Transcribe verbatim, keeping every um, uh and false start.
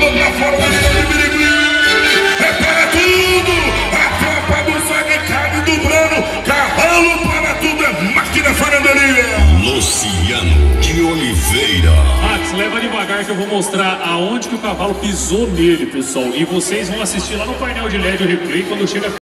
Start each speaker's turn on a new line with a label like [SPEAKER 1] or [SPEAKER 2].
[SPEAKER 1] mandou pra fora o é para tudo, a tropa do Zaguecado do Brano, cavalo para tudo, é máquina farandaria.
[SPEAKER 2] Luciano de Oliveira.
[SPEAKER 3] Max, leva devagar que eu vou mostrar aonde que o cavalo pisou nele, pessoal. E vocês vão assistir lá no painel de L E D o replay quando chega